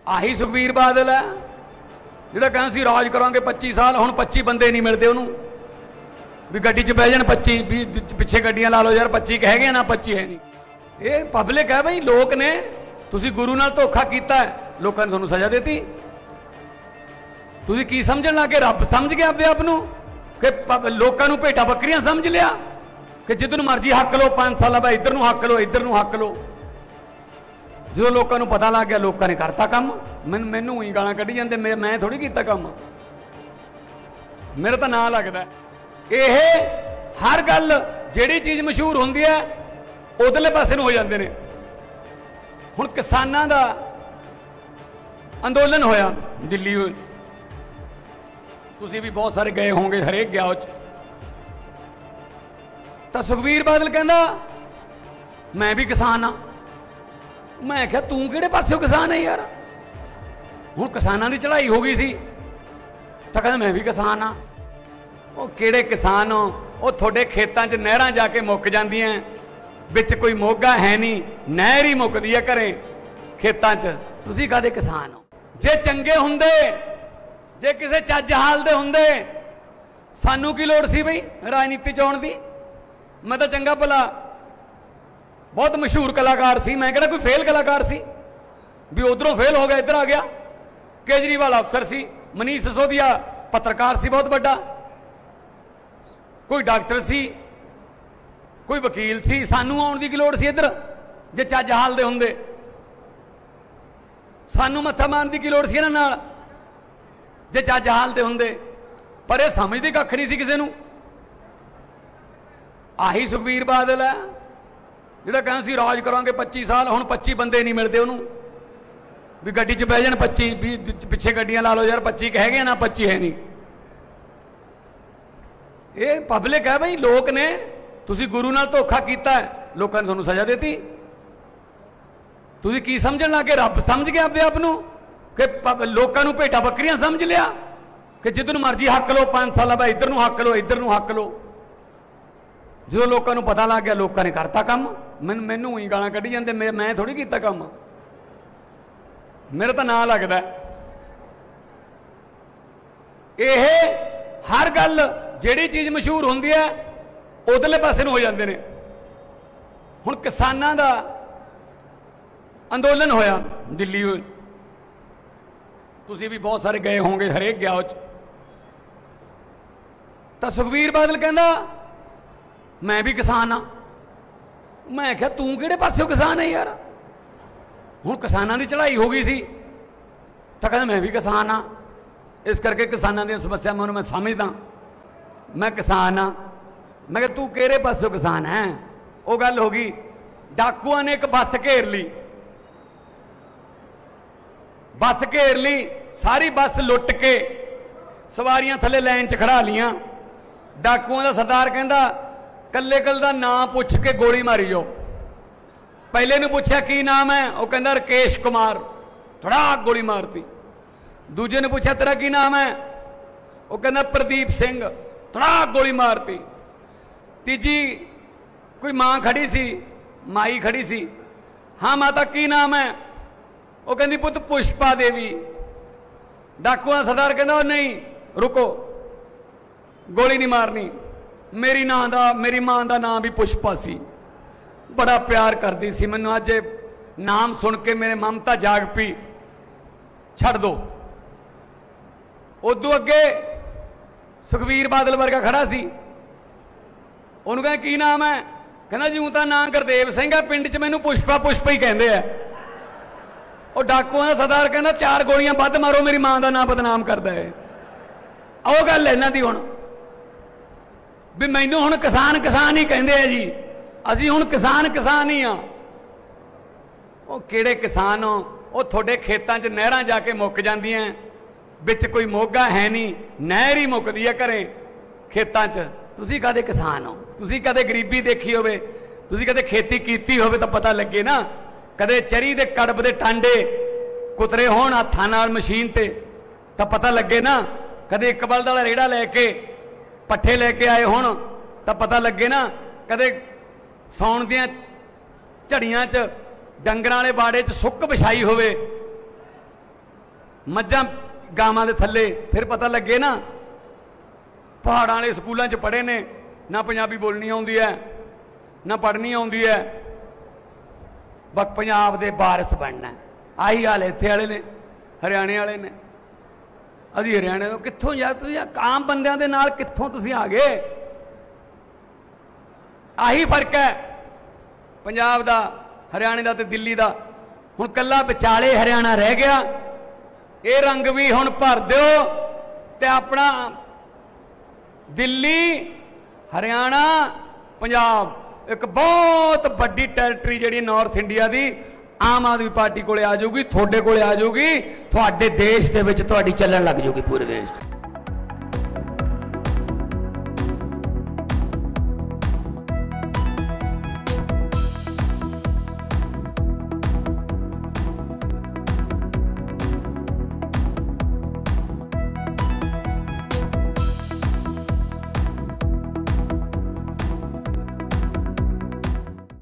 आही सुखबीर बादल है जिहड़ा कहना सी राज करांगे 25 साल। हुण 25 बंदे नहीं मिलते उन्होंने भी गड्डी च बह जाण 25 भी पिछे गड्डियां ला लो यार 25 है ना 25 है नहीं। ये पब्लिक है भाई, लोग ने तुसी गुरु नाल धोखा कीता है, लोगों ने तुहानूं सज़ा देती। तुसी की समझण लग गए, रब समझ गया अपने आप नूं कि लोगों नूं भेटा बकरियां समझ लिया कि जिधर मर्जी हक लो 5 साल बाद इधर नूं हक लो इधर नूं हक लो। जो लोगों को पता लग गया लोगों ने करता काम। मैनू ही गालां कढ़ी जांदे, मैं थोड़ी कीता काम, मेरा तो ना लगता। यह हर गल जिहड़ी चीज़ मशहूर होंदी है उधरले पासे नूं हो जांदे ने। हुण किसानां दा अंदोलन होया दिल्ली, तुसीं भी बहुत सारे गए होंगे, हरेक गया उच। तो सुखबीर बादल कहंदा मैं भी किसान हाँ। मैं क्या तू किहड़े पासों किसान है यार। हुण किसानां दी चढ़ाई हो गई सी तो कहंदा मैं भी किसान हाँ। वो किहड़े किसान हो, वो थोड़े खेतां च नहरां जाके मुक जांदियां, विच कोई मोगा है नहीं, नहर ही मुकदी है घरें खेतां च, तुसीं काहदे किसान हो। जे चंगे हुंदे, जे किसे चज हाल दे हुंदे, सानू की लोड़ सी बई राजनीति च आउण दी। मैं तो चंगा भला बहुत मशहूर कलाकार सी, मैं कहना कोई फेल कलाकार सी भी उधरों फेल हो गया इधर आ गया। केजरीवाल अफसर सी, मनीष सिसोदिया पत्रकार सी बहुत बड़ा, कोई डॉक्टर सी, कोई वकील सी, सानू आउण दी की लोड़ सी इधर। जे चज हाल दे हुंदे सानू मत्था मारन दी की लोड़ सी इन्हां नाल, जे चज हाल दे हुंदे। पर यह समझदी कख नहीं सी किसे नूं। आही सुखबीर बादल है जिहड़ा कहना सी राज करांगे 25 साल। हुण 25 बंदे नहीं मिलते उन्होंने भी गड्डी च बह जाण 25 भी पिछे गड्डियां ला लो यार 25 है ना 25 है नहीं। ये पब्लिक है भाई, लोग ने तुसी गुरु नाल धोखा कीता है, लोगों ने तुहानूं सज़ा देती। तुसी की समझण लग गए, रब समझ गया अपने आप नूं कि लोगों नूं भेटा बकरियां समझ लिया कि जिधर मर्जी हक लो 5 साल बाद इधर नूं हक लो इधर नूं हक लो। जो लोगों को पता लग गया लोगों ने करता काम। मैनू ही गालां कढ़ी जांदे, मैं थोड़ी कीता काम, मेरा तो ना लगता। यह हर गल जिहड़ी चीज़ मशहूर होंदी है उधरले पासे नूं हो जांदे ने। हुण किसानां दा अंदोलन होया दिल्ली, तुसीं भी बहुत सारे गए होंगे, हरेक गया उच। तो सुखबीर बादल कहंदा मैं भी किसान हाँ। मैं क्या तू किहड़े पासों किसान है यार। हुण किसानां दी चढ़ाई हो गई सी तो कहंदा मैं भी किसान हाँ। इस करके किसानां दी समस्या मैं समझदा, मैं किसान हाँ। मैं क्या तू किहड़े पासों किसान है। वो गल हो गई, डाकुआं ने एक बस घेर ली, बस घेर ली, सारी बस लुट के सवारियां थले लाइन च खड़ा लियां। डाकुआं दा सरदार कहंदा कल्ले कल का नाम पूछ के गोली मारी जाओ। पहले ने पूछा की नाम है, वह कहता राकेश कुमार, थोड़ा गोली मारती। दूजे ने पूछा तेरा की नाम है, वह कहता प्रदीप सिंह, थोड़ा गोली मारती। तीजी कोई मां खड़ी सी, माई खड़ी सी, हाँ माता की नाम है, वह कहती पुत पुष्पा देवी। डाकुआ सरदार कहता नहीं रुको गोली नहीं मारनी, मेरी मां का नाम भी पुष्पा सी, बड़ा प्यार करती सी मैनू, अज नाम सुन के मेरे ममता जाग पी, छड़ दो। उदों अगे सुखबीर बादल वर्गा खड़ा सी, उन्होंने कहा की नाम है, कहना जी तो नाम गुरदेव सिंह है, पिंड च मैनू पुष्पा पुष्पा ही कहते हैं। और डाकुआं दा सरदार कहना 4 गोलियां बद मारो, मेरी मां का नाम बदनाम करता है। आओ गल इन्हां दी हुण भी मैनू हुण किसान किसान ही कहते हैं जी, असीं हुण किसान किसान ही हाँ। वो किहड़े किसान हो, वो थोड़े खेतां च नहरां जाके मुक जांदियां, विच कोई मोगा है नहीं, नहर ही मुकदी है घरें खेतां च। तुसीं काहदे किसान हो। तुसीं कदे गरीबी देखी होवे, तुसीं कदे खेती कीती होवे तो पता लगे ना। कदे चरी दे कड़ब दे टांडे कुतरे होण हत्थां नाल मशीन ते तो पता लगे ना। कदे एक बलद वाला रेड़ा लैके पट्ठे लैके आए होण तो पता लगे ना। कदे सौण दियां झड़ियां च डंगरां वाले बाड़े च सुक्क विछाई होवे मज्जां गावां दे थल्ले फिर पता लगे ना। पहाड़ां वाले स्कूलों च पढ़े ने, ना पंजाबी बोलनी आउंदी है ना पढ़नी आउंदी है, बस पंजाब दे वारिस बनना। आही हाल इत्थे वाले ने, हरियाणे वाले ने। असीं हरियाणे तो कित्थों यार, तुसीं आम बंदियां दे नाल कित्थों तुसीं आ गए। आही फर्क है पंजाब दा, हरियाणे दा ते दिल्ली दा। हुण कल्ला विचाले हरियाणा रह गया। ये रंग भी हुण भर दिओ ते अपना दिल्ली, हरियाणा, पंजाब एक बहुत वड्डी टैरिटरी जिहड़ी नॉर्थ इंडिया दी आम आदमी पार्टी कोले आ जाऊगी, थोड़े कोले आ जाऊगी, थोड़े देश दे विच तुहाडी चलन लग जाऊगी पूरे देश।